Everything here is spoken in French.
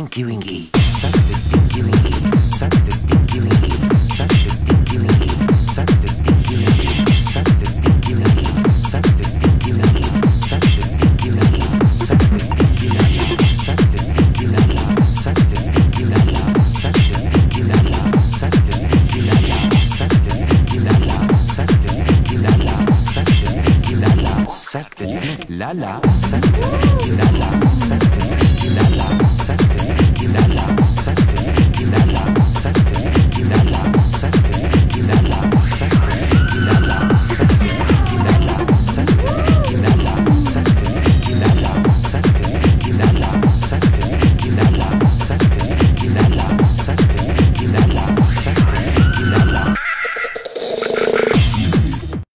Tinky Winky. Suck the Tinky Winky. Suck the Tinky Winky. Suck the Tinky Winky. Suck the Tinky Winky. Suck the Tinky Winky. Suck the Tinky Winky. Suck the Tinky Winky. Suck the Tinky Winky. Suck the Tinky Winky. Suck the Tinky Winky. Suck the Tinky Winky. Suck the Tinky Winky. Suck the Tinky Winky. Suck the Tinky Winky. Suck the Tinky Winky. Suck the Tinky Winky. La la.